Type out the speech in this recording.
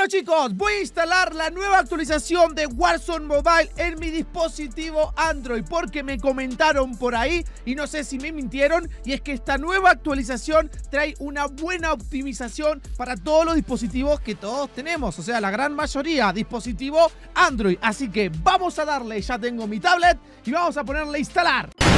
Bueno chicos, voy a instalar la nueva actualización de Warzone Mobile en mi dispositivo Android porque me comentaron por ahí y no sé si me mintieron, y es que esta nueva actualización trae una buena optimización para todos los dispositivos que todos tenemos, o sea, la gran mayoría dispositivo Android. Así que vamos a darle, ya tengo mi tablet y vamos a ponerle a instalar.